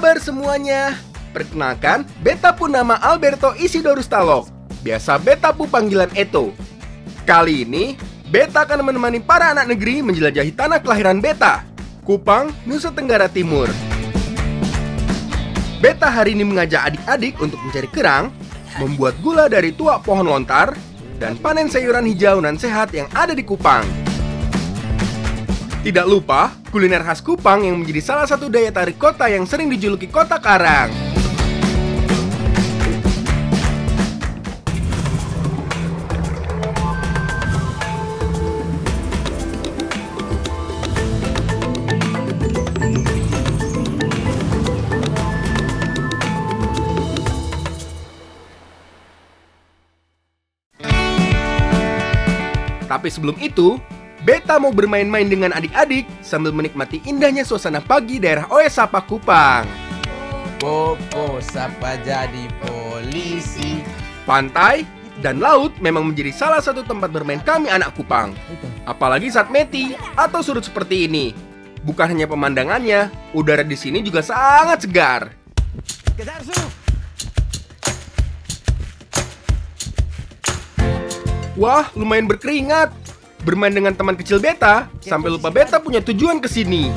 kabar semuanya? Perkenalkan, Beta pun nama Alberto Isidorus Talok. Biasa Beta pun panggilan Eto. Kali ini, Beta akan menemani para anak negeri menjelajahi tanah kelahiran Beta, Kupang, Nusa Tenggara Timur. Beta hari ini mengajak adik-adik untuk mencari kerang, membuat gula dari tuak pohon lontar, dan panen sayuran hijau dan sehat yang ada di Kupang. Tidak lupa, kuliner khas Kupang yang menjadi salah satu daya tarik kota yang sering dijuluki kota karang. Tapi sebelum itu, Beta mau bermain-main dengan adik-adik sambil menikmati indahnya suasana pagi daerah Oesapa, Kupang. Popo, sapa jadi polisi. Pantai dan laut memang menjadi salah satu tempat bermain kami anak Kupang. Apalagi saat meti atau surut seperti ini. Bukan hanya pemandangannya, udara di sini juga sangat segar. Wah, lumayan berkeringat. Bermain dengan teman kecil Beta, sampai lupa Beta punya tujuan ke sini.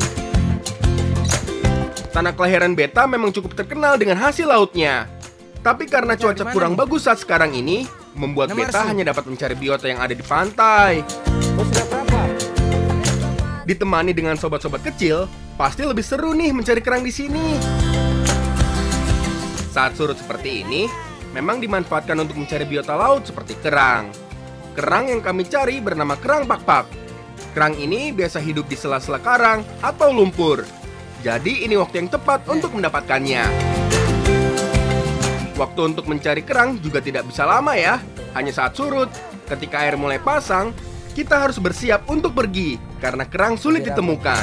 Tanah kelahiran Beta memang cukup terkenal dengan hasil lautnya. Tapi karena cuaca kurang bagus saat sekarang ini, membuat Beta hanya dapat mencari biota yang ada di pantai. Ditemani dengan sobat-sobat kecil, pasti lebih seru nih mencari kerang di sini. Saat surut seperti ini, memang dimanfaatkan untuk mencari biota laut seperti kerang. Kerang yang kami cari bernama kerang pak-pak. Kerang ini biasa hidup di sela-sela karang atau lumpur. Jadi ini waktu yang tepat untuk mendapatkannya. Waktu untuk mencari kerang juga tidak bisa lama ya. Hanya saat surut, ketika air mulai pasang, kita harus bersiap untuk pergi karena kerang sulit ditemukan.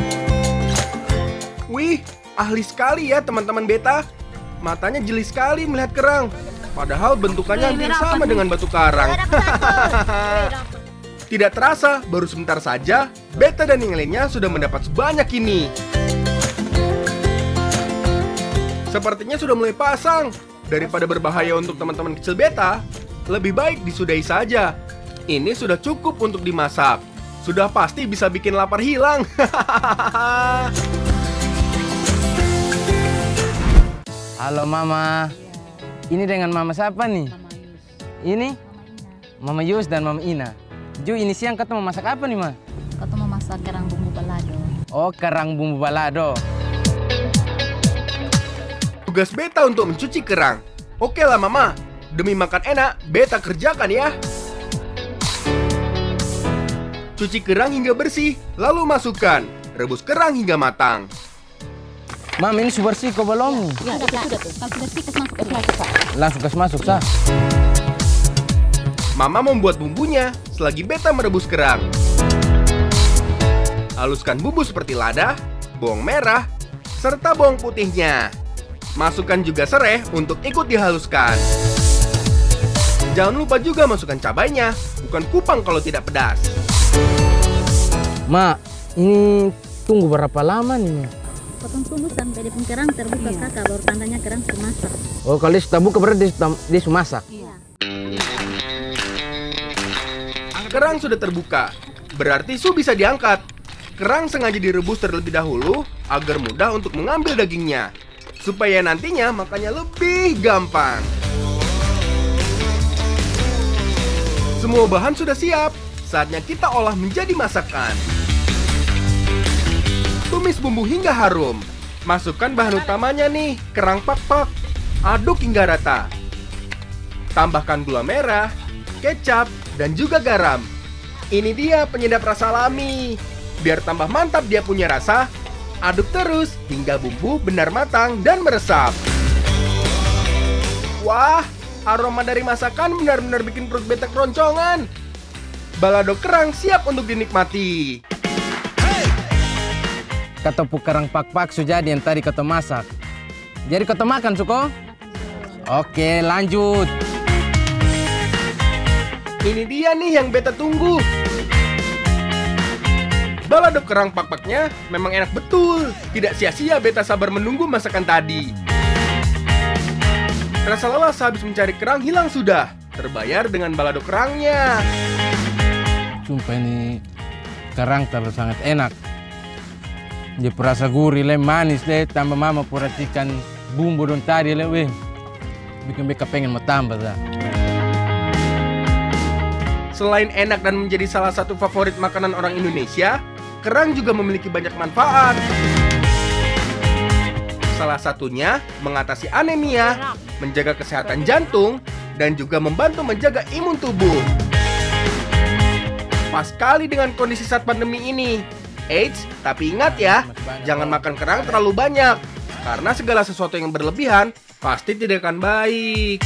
Wih, ahli sekali ya teman-teman Beta. Matanya jeli sekali melihat kerang. Padahal bentukannya hampir sama dengan batu karang. Tidak terasa, baru sebentar saja, Beta dan yang lainnya sudah mendapat sebanyak ini. Sepertinya sudah mulai pasang. Daripada berbahaya untuk teman-teman kecil Beta, lebih baik disudahi saja. Ini sudah cukup untuk dimasak. Sudah pasti bisa bikin lapar hilang. Halo Mama. Ini dengan Mama siapa nih? Mama Yus. Ini? Mama Yus dan Mama Ina. Ju, ini siang kau mau masak apa nih, Ma? Kau mau masak kerang bumbu balado. Oh, kerang bumbu balado. Tugas Beta untuk mencuci kerang. Oke lah Mama, demi makan enak, Beta kerjakan ya. Cuci kerang hingga bersih, lalu masukkan. Rebus kerang hingga matang. Mam, ini sudah bersih kok belum nih? Ya, sudah tuh. Kalau sudah sih, masuk. Langsung kasih masuk, Sah. Mama membuat bumbunya selagi Beta merebus kerang. Haluskan bumbu seperti lada, bawang merah, serta bawang putihnya. Masukkan juga serai untuk ikut dihaluskan. Jangan lupa juga masukkan cabainya, bukan kupang kalau tidak pedas. Ma, ini tunggu berapa lama nih, Ma? Potong tunggu sampai di kerang terbuka kakak, baru tandanya kerang sudah masak. Oh, kalau dia sudah buka berarti dia sudah masak? Iya. Kerang sudah terbuka, berarti su bisa diangkat. Kerang sengaja direbus terlebih dahulu agar mudah untuk mengambil dagingnya, supaya nantinya makannya lebih gampang. Semua bahan sudah siap, saatnya kita olah menjadi masakan. Tumis bumbu hingga harum. Masukkan bahan utamanya nih, kerang pak-pak. Aduk hingga rata. Tambahkan gula merah, kecap, dan juga garam. Ini dia penyedap rasa alami. Biar tambah mantap dia punya rasa, aduk terus hingga bumbu benar matang dan meresap. Wah, aroma dari masakan benar-benar bikin perut Beta keroncongan. Balado kerang siap untuk dinikmati. Ketopuk kerang pak-pak sudah jadi yang tadi kau masak. Jadi kau makan, Suko? Oke, lanjut. Ini dia nih yang Beta tunggu. Balado kerang pak-paknya memang enak betul. Tidak sia-sia beta sabar menunggu masakan tadi. Rasa lelah sehabis mencari kerang hilang sudah. Terbayar dengan balado kerangnya. Sumpah ini kerang terlalu sangat enak. Dia perasa gurih, manis, tambah mama perhatikan bumbu don tadi, bikin beka pengen mau tambah dah. Selain enak dan menjadi salah satu favorit makanan orang Indonesia, kerang juga memiliki banyak manfaat. Salah satunya mengatasi anemia, menjaga kesehatan jantung, dan juga membantu menjaga imun tubuh. Pas sekali dengan kondisi saat pandemi ini. Eits, tapi ingat ya, jangan makan kerang terlalu banyak, karena segala sesuatu yang berlebihan pasti tidak akan baik.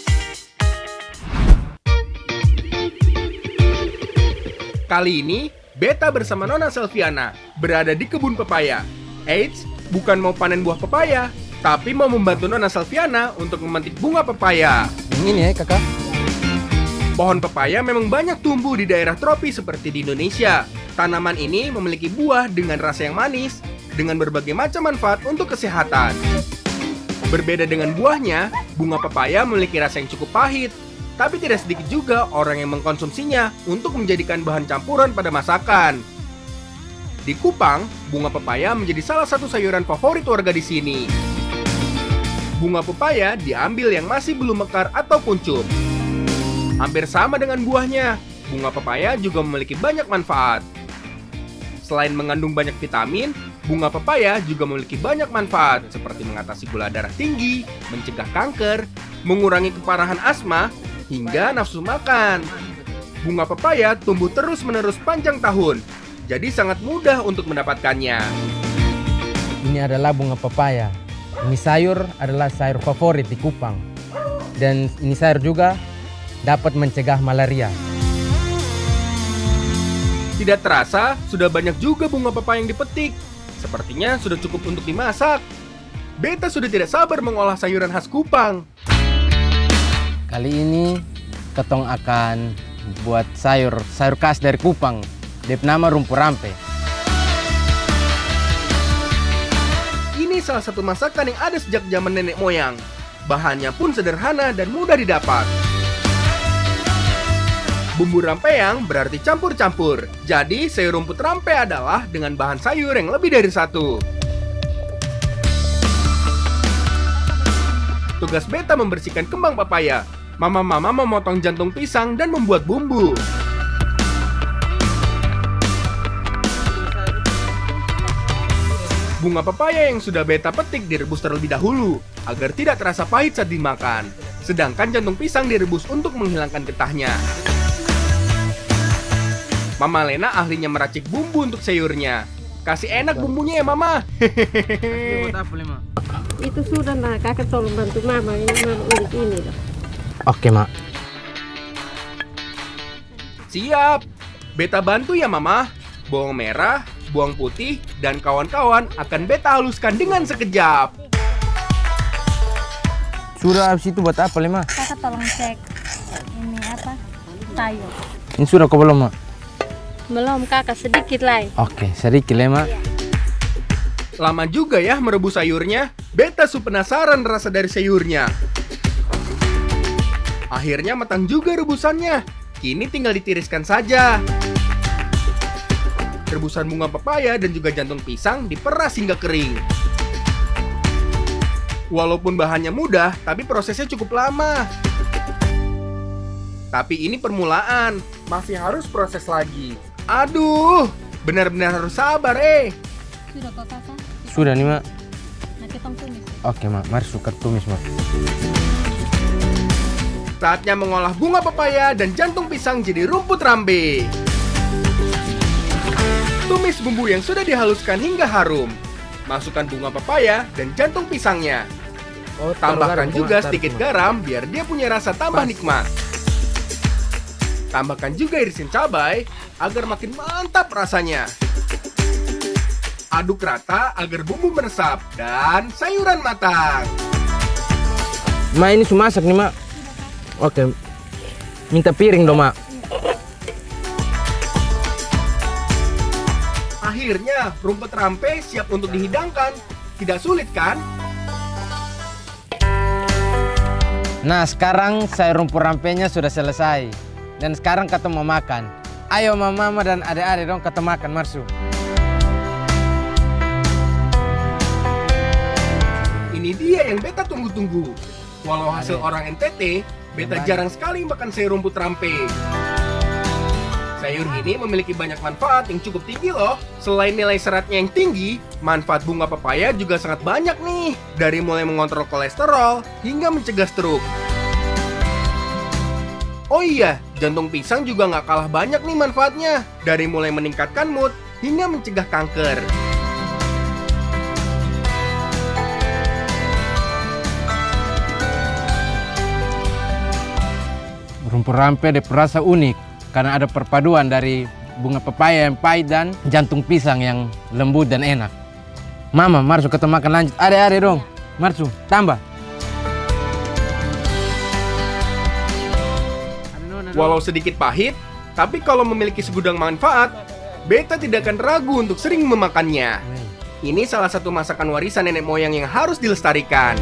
Kali ini, beta bersama Nona Selviana berada di kebun pepaya. Eits, bukan mau panen buah pepaya, tapi mau membantu Nona Selviana untuk memetik bunga pepaya. Ini ya kakak. Pohon pepaya memang banyak tumbuh di daerah tropis seperti di Indonesia. Tanaman ini memiliki buah dengan rasa yang manis, dengan berbagai macam manfaat untuk kesehatan. Berbeda dengan buahnya, bunga pepaya memiliki rasa yang cukup pahit. Tapi tidak sedikit juga orang yang mengkonsumsinya untuk menjadikan bahan campuran pada masakan. Di Kupang, bunga pepaya menjadi salah satu sayuran favorit warga di sini. Bunga pepaya diambil yang masih belum mekar atau kuncup. Hampir sama dengan buahnya, bunga pepaya juga memiliki banyak manfaat. Selain mengandung banyak vitamin, bunga pepaya juga memiliki banyak manfaat seperti mengatasi gula darah tinggi, mencegah kanker, mengurangi keparahan asma, hingga nafsu makan. Bunga pepaya tumbuh terus-menerus panjang tahun, jadi sangat mudah untuk mendapatkannya. Ini adalah bunga pepaya. Ini sayur adalah sayur favorit di Kupang. Dan ini sayur juga dapat mencegah malaria. Tidak terasa, sudah banyak juga bunga pepaya yang dipetik. Sepertinya sudah cukup untuk dimasak. Beta sudah tidak sabar mengolah sayuran khas Kupang. Kali ini ketong akan buat sayur khas dari Kupang. Dia nama rumpu rampe. Ini salah satu masakan yang ada sejak zaman nenek moyang. Bahannya pun sederhana dan mudah didapat. Bumbu rampeang berarti campur-campur. Jadi sayur rumput rampe adalah dengan bahan sayur yang lebih dari satu. Tugas beta membersihkan kembang pepaya. Mama-mama memotong jantung pisang dan membuat bumbu. Bunga pepaya yang sudah beta petik direbus terlebih dahulu agar tidak terasa pahit saat dimakan. Sedangkan jantung pisang direbus untuk menghilangkan getahnya. Mama Lena ahlinya meracik bumbu untuk sayurnya. Kasih enak bumbunya ya Mama. Itu sudah nah, kakak tolong bantu mama ulik ini loh. Oke, Mak. Siap. Beta bantu ya Mama. Bawang merah, bawang putih, dan kawan-kawan akan beta haluskan dengan sekejap. Sudah habis itu buat apa, Lema? Kakak tolong cek ini apa? Sayur. Ini sudah kok belum, Mak? Belum kakak, sedikit lah. Oke, sedikit, Lema. Lama juga ya merebus sayurnya. Beta su penasaran rasa dari sayurnya. Akhirnya matang juga rebusannya. Kini tinggal ditiriskan saja. Rebusan bunga pepaya dan juga jantung pisang diperas hingga kering. Walaupun bahannya mudah, tapi prosesnya cukup lama. Tapi ini permulaan, masih harus proses lagi. Aduh, benar-benar harus sabar Sudah kok kakak? Sudah nih, Mak. Nah kita tumis. Oke, Mak. Mari suka tumis, Mak. Saatnya mengolah bunga pepaya dan jantung pisang jadi rumput rambe. Tumis bumbu yang sudah dihaluskan hingga harum. Masukkan bunga pepaya dan jantung pisangnya. Tambahkan juga sedikit garam biar dia punya rasa tambah nikmat. Tambahkan juga irisan cabai agar makin mantap rasanya. Aduk rata agar bumbu meresap dan sayuran matang. Mak, ini sudah masak nih, Mak. Oke. Minta piring dong, Mak. Akhirnya, rumput rampe siap untuk dihidangkan. Tidak sulit kan? Nah, sekarang saya rumput rampenya sudah selesai. Dan sekarang kita mau makan. Ayo mama dan adik-adik dong kita makan, Marsu. Ini dia yang beta tunggu-tunggu. Walau hasil orang NTT, beta jarang sekali makan sayur rumput rampe. Sayur ini memiliki banyak manfaat yang cukup tinggi loh. Selain nilai seratnya yang tinggi, manfaat bunga pepaya juga sangat banyak nih. Dari mulai mengontrol kolesterol hingga mencegah stroke. Oh iya, jantung pisang juga nggak kalah banyak nih manfaatnya. Dari mulai meningkatkan mood hingga mencegah kanker. Rumput rampe rasa unik karena ada perpaduan dari bunga pepaya yang pahit dan jantung pisang yang lembut dan enak. Mama, Marsu kita makan lanjut. Adik-adik dong. Marsu, tambah. Walau sedikit pahit, tapi kalau memiliki segudang manfaat, beta tidak akan ragu untuk sering memakannya. Ini salah satu masakan warisan nenek moyang yang harus dilestarikan.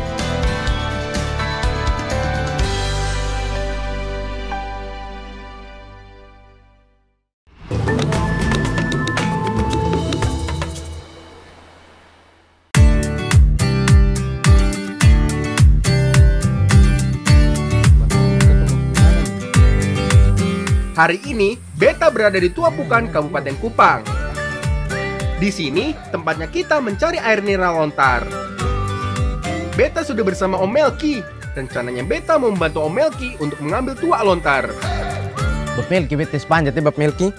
Hari ini, beta berada di Tuapukan, Kabupaten Kupang. Di sini, tempatnya kita mencari air mineral lontar. Beta sudah bersama Om Melki. Rencananya beta mau membantu Om Melki untuk mengambil tuak lontar. Bap Melki, beta sepanjat ya Bap Melki.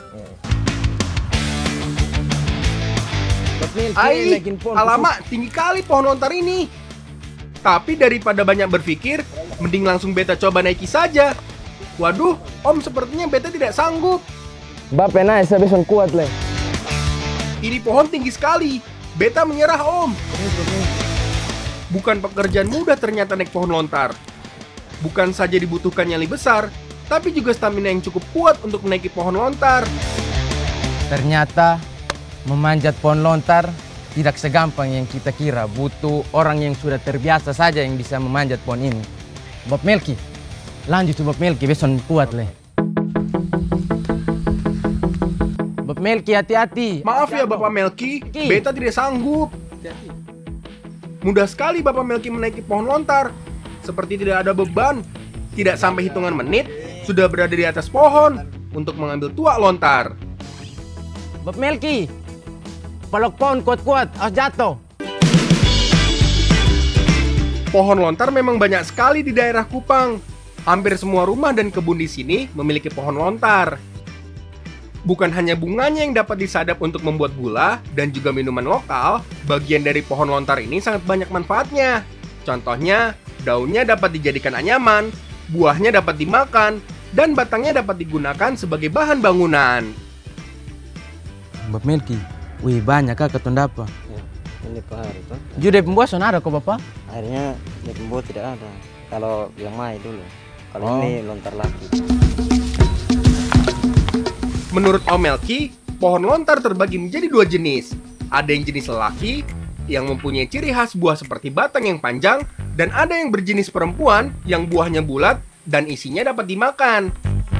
Alamak, tinggi kali pohon lontar ini. Tapi daripada banyak berpikir, mending langsung beta coba naiki saja. Waduh, Om sepertinya beta tidak sanggup. Bapak naik, saya besok kuat leh. Ini pohon tinggi sekali. Beta menyerah, Om. Bukan pekerjaan mudah ternyata naik pohon lontar. Bukan saja dibutuhkan nyali besar, tapi juga stamina yang cukup kuat untuk menaiki pohon lontar. Ternyata memanjat pohon lontar tidak segampang yang kita kira. Butuh orang yang sudah terbiasa saja yang bisa memanjat pohon ini. Bap Melki, lanjut Bap Melki, besok kuat leh. Bap Melki, hati-hati. Maaf ya Bapak Melki, beta tidak sanggup. Mudah sekali Bapak Melki menaiki pohon lontar. Seperti tidak ada beban. Tidak sampai hitungan menit, sudah berada di atas pohon untuk mengambil tuak lontar. Bap Melki, peluk pohon kuat-kuat, harus jatuh. Pohon lontar memang banyak sekali di daerah Kupang. Hampir semua rumah dan kebun di sini memiliki pohon lontar. Bukan hanya bunganya yang dapat disadap untuk membuat gula dan juga minuman lokal, bagian dari pohon lontar ini sangat banyak manfaatnya. Contohnya, daunnya dapat dijadikan anyaman, buahnya dapat dimakan, dan batangnya dapat digunakan sebagai bahan bangunan. Bap Melki, wih banyak kak ketunda apa? Ya, ini per hari tuh. Jude pembuat ada kok Bapak? Akhirnya di pembuat tidak ada. Kalau yang mai dulu. Kalau ini lontar lagi. Menurut Om Melki, pohon lontar terbagi menjadi dua jenis. Ada yang jenis lelaki, yang mempunyai ciri khas buah seperti batang yang panjang, dan ada yang berjenis perempuan, yang buahnya bulat, dan isinya dapat dimakan.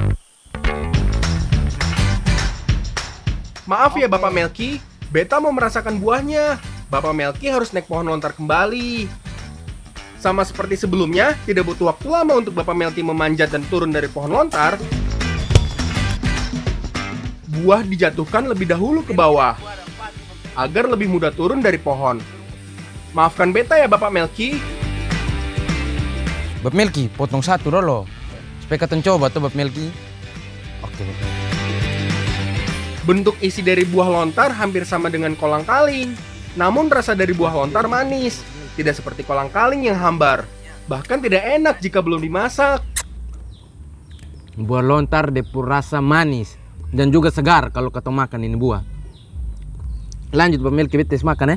Maaf ya Bapak Melki, beta mau merasakan buahnya. Bapak Melki harus naik pohon lontar kembali. Sama seperti sebelumnya, tidak butuh waktu lama untuk Bapak Melki memanjat dan turun dari pohon lontar. Buah dijatuhkan lebih dahulu ke bawah, agar lebih mudah turun dari pohon. Maafkan beta ya Bapak Melki. Bap Melki, potong satu dulu. Supaya kita coba tuh Bap Melki. Oke, Bap Melki. Bentuk isi dari buah lontar hampir sama dengan kolang kaling. Namun rasa dari buah lontar manis. Tidak seperti kolang kaling yang hambar. Bahkan tidak enak jika belum dimasak. Buah lontar rasa manis dan juga segar kalau kita makan ini buah. Lanjut Bap Melki, beta makan ya.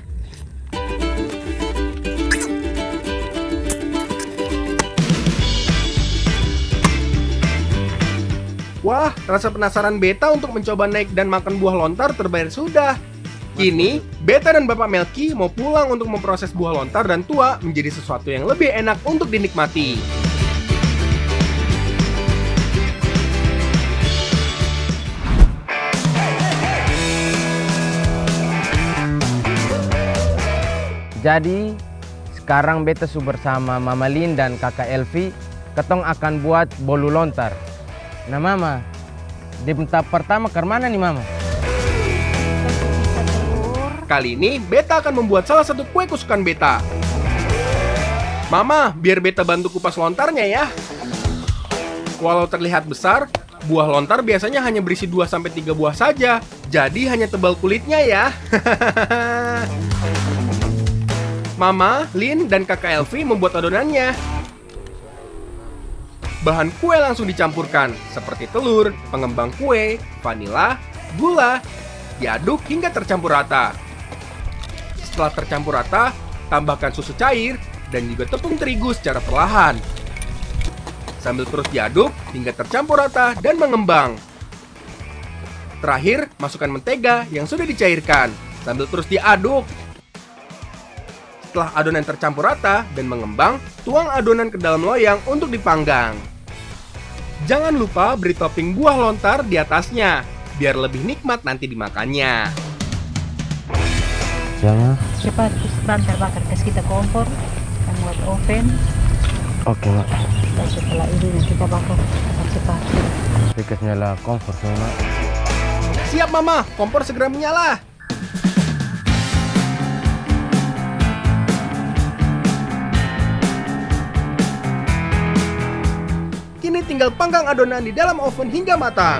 Wah, rasa penasaran beta untuk mencoba naik dan makan buah lontar terbayar sudah. Kini, Beta dan Bapak Melki mau pulang untuk memproses buah lontar dan tua menjadi sesuatu yang lebih enak untuk dinikmati. Jadi, sekarang beta su bersama Mama Lin dan Kakak Elvi, ketong akan buat bolu lontar. Nah Mama, di tahap pertama ke mana nih Mama? Kali ini, Beta akan membuat salah satu kue kesukaan Beta. Mama, biar Beta bantu kupas lontarnya ya. Walau terlihat besar, buah lontar biasanya hanya berisi 2-3 buah saja. Jadi hanya tebal kulitnya ya. Mama, Lin, dan Kakak Elvi membuat adonannya. Bahan kue langsung dicampurkan, seperti telur, pengembang kue, vanila, gula, diaduk hingga tercampur rata. Setelah tercampur rata, tambahkan susu cair dan juga tepung terigu secara perlahan. Sambil terus diaduk hingga tercampur rata dan mengembang. Terakhir, masukkan mentega yang sudah dicairkan, sambil terus diaduk. Setelah adonan tercampur rata dan mengembang, tuang adonan ke dalam loyang untuk dipanggang. Jangan lupa beri topping buah lontar di atasnya, biar lebih nikmat nanti dimakannya. Jangan. Cepat, bahan terbakar, kasih kita kompor, kita buat oven. Oke Mak. Dan setelah ini kita bakar cepat. Sedikit nyala kompor Mak. Siap Mama, kompor segera menyala. Kini tinggal panggang adonan di dalam oven hingga matang.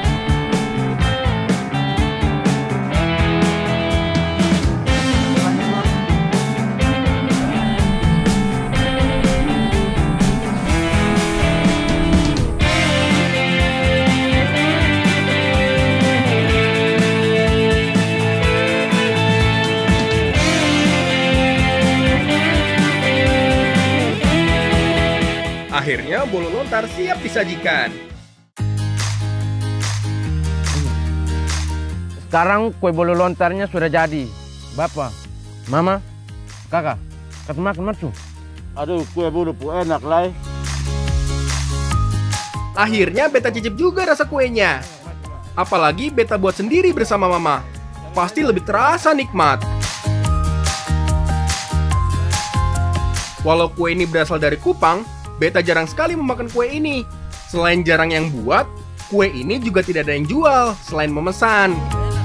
Akhirnya bolu lontar siap disajikan. Sekarang kue bolu lontarnya sudah jadi. Bapak, Mama, Kakak, makan marsu. Aduh, kue bolu enak lah. Akhirnya Beta cicip juga rasa kuenya. Apalagi Beta buat sendiri bersama Mama. Pasti lebih terasa nikmat. Walau kue ini berasal dari Kupang, Beta jarang sekali memakan kue ini. Selain jarang yang buat, kue ini juga tidak ada yang jual selain memesan.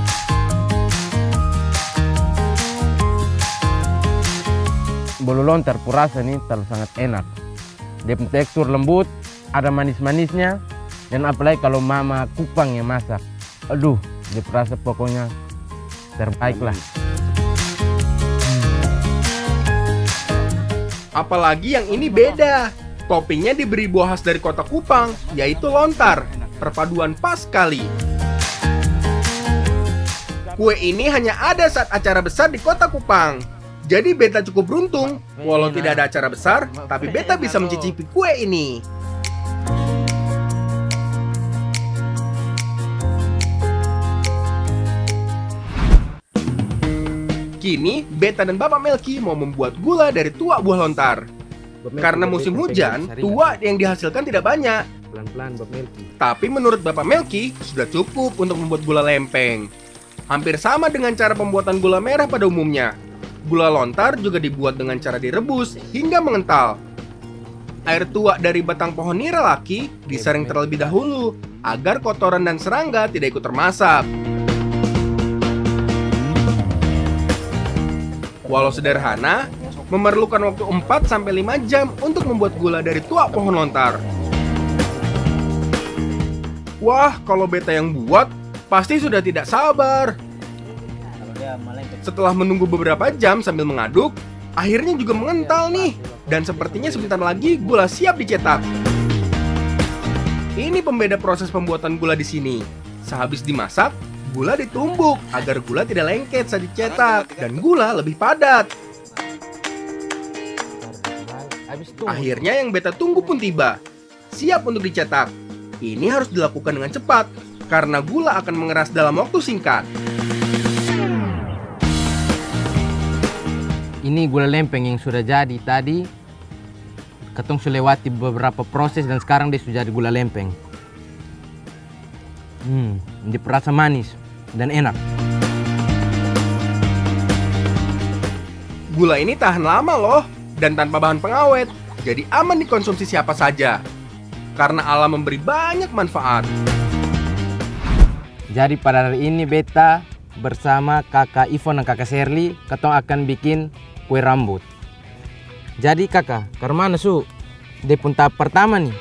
Bolu lontar purasa ini terlalu sangat enak. Dia punya tekstur lembut, ada manis-manisnya, dan apalagi kalau Mama Kupang yang masak. Aduh, dia purasa pokoknya terbaik lah. Apalagi yang ini beda. Toppingnya diberi buah khas dari kota Kupang, yaitu lontar. Perpaduan pas sekali. Kue ini hanya ada saat acara besar di kota Kupang. Jadi Beta cukup beruntung. Walau tidak ada acara besar, tapi Beta bisa mencicipi kue ini. Kini, Beta dan Bapak Melki mau membuat gula dari tua buah lontar. Karena musim hujan, tua yang dihasilkan tidak banyak. Pelan-pelan Bapak Melki. Tapi menurut Bapak Melki, sudah cukup untuk membuat gula lempeng. Hampir sama dengan cara pembuatan gula merah pada umumnya. Gula lontar juga dibuat dengan cara direbus hingga mengental. Air tua dari batang pohon nira laki disaring terlebih dahulu, agar kotoran dan serangga tidak ikut termasap. Walau sederhana, memerlukan waktu 4-5 jam untuk membuat gula dari tua pohon lontar. Wah, kalau Beta yang buat, pasti sudah tidak sabar. Setelah menunggu beberapa jam sambil mengaduk, akhirnya juga mengental nih. Dan sepertinya sebentar lagi gula siap dicetak. Ini pembeda proses pembuatan gula di sini. Sehabis dimasak, gula ditumbuk agar gula tidak lengket saat dicetak dan gula lebih padat. Akhirnya yang Beta tunggu pun tiba. Siap untuk dicetak. Ini harus dilakukan dengan cepat karena gula akan mengeras dalam waktu singkat. Ini gula lempeng yang sudah jadi tadi. Katong sudah lewati beberapa proses dan sekarang dia sudah jadi gula lempeng. Dia rasa manis dan enak. Gula ini tahan lama loh dan tanpa bahan pengawet, jadi aman dikonsumsi siapa saja. Karena alam memberi banyak manfaat. Jadi pada hari ini beta bersama kakak Ivon dan kakak Sherly, katong akan bikin kue rambut. Jadi kakak, karena su? Dia pun tahap pertama nih.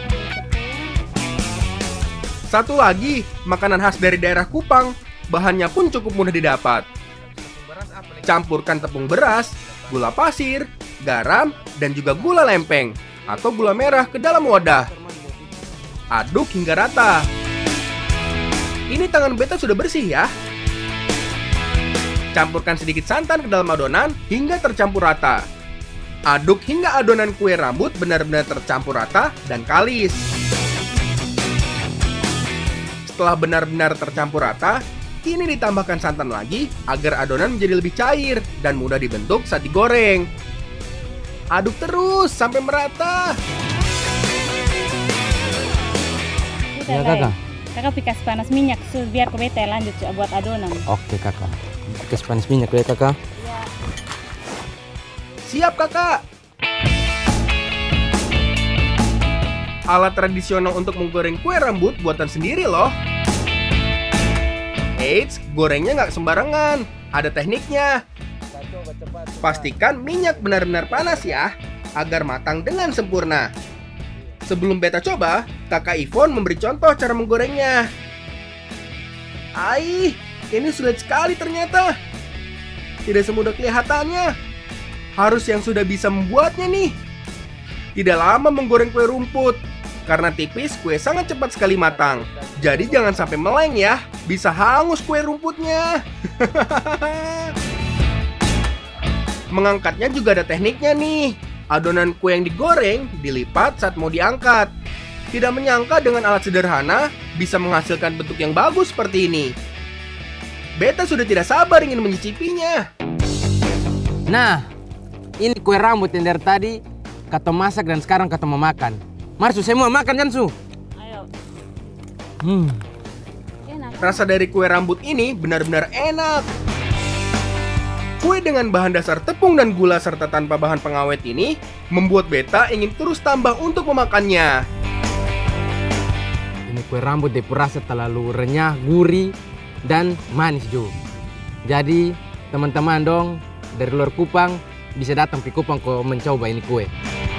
Satu lagi, makanan khas dari daerah Kupang. Bahannya pun cukup mudah didapat. Campurkan tepung beras, gula pasir, garam, dan juga gula lempeng atau gula merah ke dalam wadah. Aduk hingga rata. Ini tangan beta sudah bersih ya. Campurkan sedikit santan ke dalam adonan hingga tercampur rata. Aduk hingga adonan kue rambut benar-benar tercampur rata dan kalis. Setelah benar-benar tercampur rata, kini ditambahkan santan lagi agar adonan menjadi lebih cair dan mudah dibentuk saat digoreng. Aduk terus sampai merata. Udah, Ya, Kakak. Kakak pikas panas minyak biar ke beta lanjut buat adonan. Oke kakak. Kasih panas minyak ya kakak. Siap kakak. Alat tradisional untuk menggoreng kue rambut buatan sendiri loh. Eits, gorengnya nggak sembarangan. Ada tekniknya. Pastikan minyak benar-benar panas ya, agar matang dengan sempurna. Sebelum beta coba, kakak Ivon memberi contoh cara menggorengnya. Aih, ini sulit sekali ternyata. Tidak semudah kelihatannya. Harus yang sudah bisa membuatnya nih. Tidak lama menggoreng kue rumput. Karena tipis, kue sangat cepat sekali matang. Jadi jangan sampai meleng ya. Bisa hangus kue rumputnya. Mengangkatnya juga ada tekniknya nih. Adonan kue yang digoreng dilipat saat mau diangkat. Tidak menyangka dengan alat sederhana bisa menghasilkan bentuk yang bagus seperti ini. Beta sudah tidak sabar ingin mencicipinya. Nah, ini kue rambut yang dari tadi katong masak dan sekarang katong mau makan. Marsu, saya mau makan Jansu. Ayo. Enak. Rasa dari kue rambut ini benar-benar enak. Kue dengan bahan dasar tepung dan gula serta tanpa bahan pengawet ini membuat beta ingin terus tambah untuk memakannya. Ini kue rambut dia rasa terlalu renyah, gurih, dan manis juga. Jadi teman-teman dong dari luar Kupang bisa datang ke Kupang kau mencoba ini kue.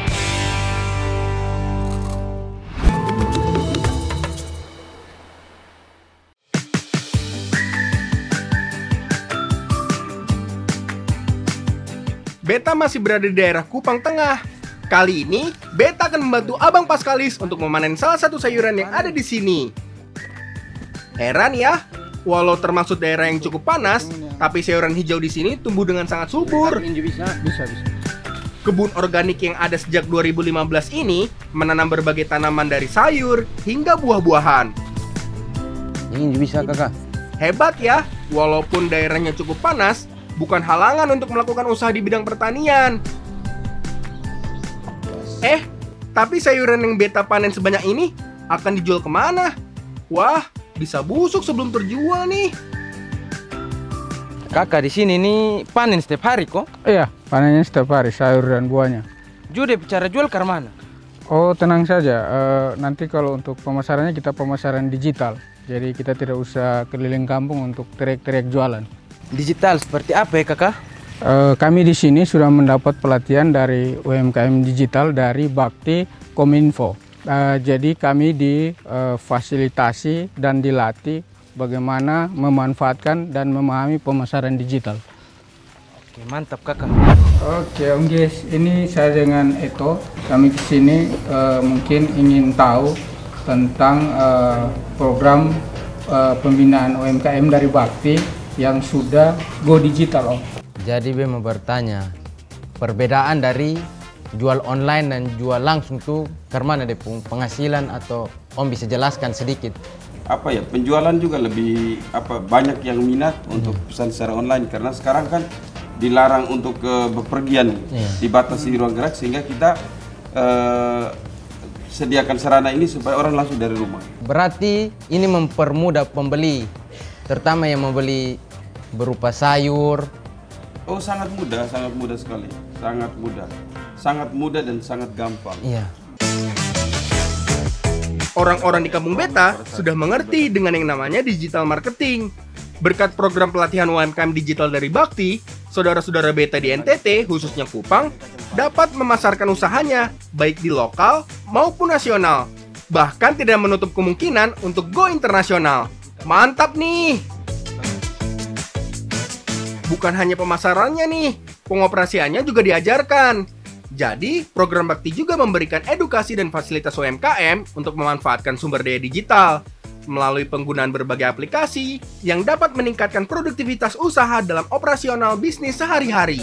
Beta masih berada di daerah Kupang Tengah. Kali ini, beta akan membantu Abang Paskalis untuk memanen salah satu sayuran yang ada di sini. Heran ya, walau termasuk daerah yang cukup panas, tapi sayuran hijau di sini tumbuh dengan sangat subur. Bisa. Kebun organik yang ada sejak 2015 ini menanam berbagai tanaman dari sayur hingga buah-buahan. Ini bisa kakak. Hebat ya, walaupun daerahnya cukup panas, bukan halangan untuk melakukan usaha di bidang pertanian. Tapi sayuran yang beta panen sebanyak ini akan dijual kemana? Wah, bisa busuk sebelum terjual nih. Kakak di sini nih panen setiap hari kok? Iya, panennya setiap hari sayur dan buahnya. Jude bicara jual ke mana? Oh, tenang saja. Nanti kalau untuk pemasarannya kita pemasaran digital. Jadi kita tidak usah keliling kampung untuk teriak-teriak jualan. Digital seperti apa ya kakak? Kami di sini sudah mendapat pelatihan dari UMKM digital dari Bakti Kominfo. Jadi kami difasilitasi dan dilatih bagaimana memanfaatkan dan memahami pemasaran digital. Oke, mantap kakak. Oke Om Gies, ini saya dengan Eto. Kami di sini mungkin ingin tahu tentang program pembinaan UMKM dari Bakti yang sudah go digital, Om. Jadi Be mau bertanya, perbedaan dari jual online dan jual langsung tuh karena ada penghasilan atau Om bisa jelaskan sedikit? Apa ya, penjualan juga lebih banyak yang minat untuk pesan secara online karena sekarang kan dilarang untuk bepergian, dibatasi ruang gerak, sehingga kita sediakan sarana ini supaya orang langsung dari rumah. Berarti ini mempermudah pembeli, terutama yang membeli berupa sayur. Oh, sangat mudah sekali, sangat mudah dan sangat gampang. Iya. Orang-orang di Kampung Beta sudah mengerti dengan yang namanya digital marketing. Berkat program pelatihan UMKM digital dari Bakti, saudara-saudara Beta di NTT, khususnya Kupang, dapat memasarkan usahanya, baik di lokal maupun nasional. Bahkan tidak menutup kemungkinan untuk go internasional. Mantap nih! Bukan hanya pemasarannya nih, pengoperasiannya juga diajarkan. Jadi, program Bakti juga memberikan edukasi dan fasilitas UMKM untuk memanfaatkan sumber daya digital melalui penggunaan berbagai aplikasi yang dapat meningkatkan produktivitas usaha dalam operasional bisnis sehari-hari.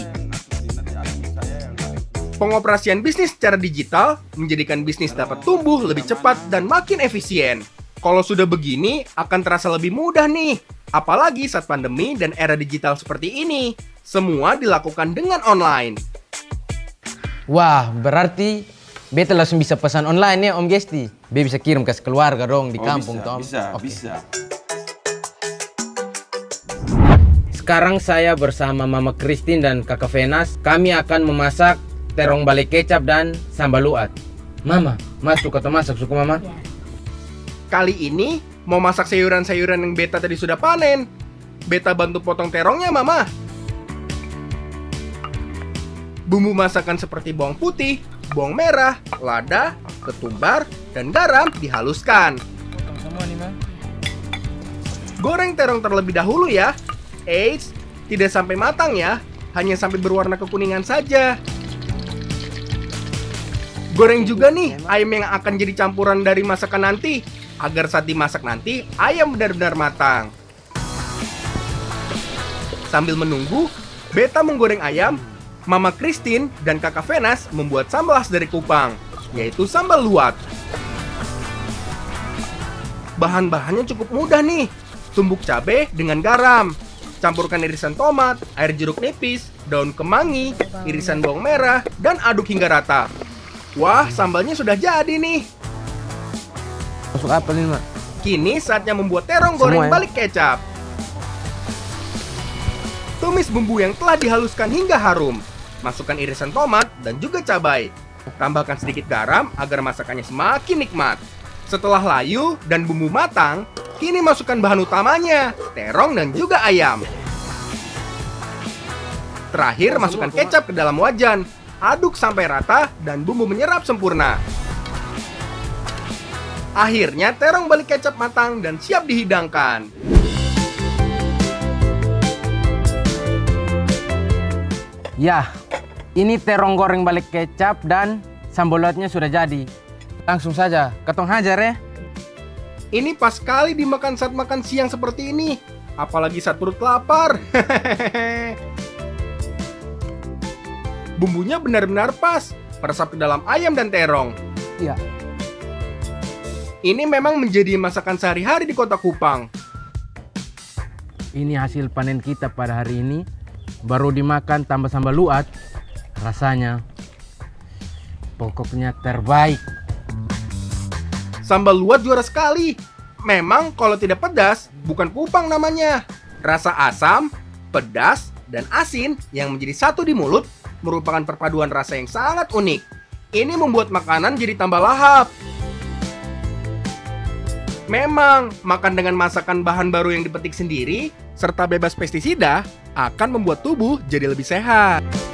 Pengoperasian bisnis secara digital menjadikan bisnis dapat tumbuh lebih cepat dan makin efisien. Kalau sudah begini, akan terasa lebih mudah nih. Apalagi saat pandemi dan era digital seperti ini. Semua dilakukan dengan online. Wah, berarti Beta langsung bisa pesan online ya Om Gesti. Be bisa kirim ke keluarga dong di kampung toh. Bisa. Sekarang saya bersama Mama Christine dan Kakak Venas. Kami akan memasak terong bale kecap dan sambal luat. Mama, masuk atau masak suku Mama? Ya. Kali ini mau masak sayuran-sayuran yang Beta tadi sudah panen. Beta bantu potong terongnya, Mama. Bumbu masakan seperti bawang putih, bawang merah, lada, ketumbar, dan garam dihaluskan. Potong semua nih, Ma. Goreng terong terlebih dahulu ya. Eits, tidak sampai matang ya, hanya sampai berwarna kekuningan saja. Goreng juga nih ayam yang akan jadi campuran dari masakan nanti, agar saat dimasak nanti ayam benar-benar matang. Sambil menunggu, Beta menggoreng ayam. Mama Christine dan Kakak Venas membuat sambal khas dari Kupang, yaitu sambal luat. Bahan-bahannya cukup mudah nih. Tumbuk cabai dengan garam. Campurkan irisan tomat, air jeruk nipis, daun kemangi, irisan bawang merah, dan aduk hingga rata. Wah, sambalnya sudah jadi nih. Masuk apa nih, Ma? Kini saatnya membuat terong goreng Semua ya? balik kecap. Tumis bumbu yang telah dihaluskan hingga harum. Masukkan irisan tomat dan juga cabai. Tambahkan sedikit garam agar masakannya semakin nikmat. Setelah layu dan bumbu matang, kini masukkan bahan utamanya, terong dan juga ayam. Terakhir, masukkan kecap ke dalam wajan. Aduk sampai rata dan bumbu menyerap sempurna. Akhirnya, terong balik kecap matang dan siap dihidangkan. Ya, ini terong goreng balik kecap dan sambal luatnya sudah jadi. Langsung saja, ketong hajar ya. Ini pas sekali dimakan saat makan siang seperti ini. Apalagi saat perut lapar. Bumbunya benar-benar pas, meresap ke dalam ayam dan terong. Iya. Ini memang menjadi masakan sehari-hari di kota Kupang. Ini hasil panen kita pada hari ini. Baru dimakan tambah sambal luat, rasanya pokoknya terbaik. Sambal luat juara sekali. Memang kalau tidak pedas, bukan Kupang namanya. Rasa asam, pedas, dan asin yang menjadi satu di mulut merupakan perpaduan rasa yang sangat unik. Ini membuat makanan jadi tambah lahap. Memang, makan dengan masakan bahan baru yang dipetik sendiri, serta bebas pestisida, akan membuat tubuh jadi lebih sehat.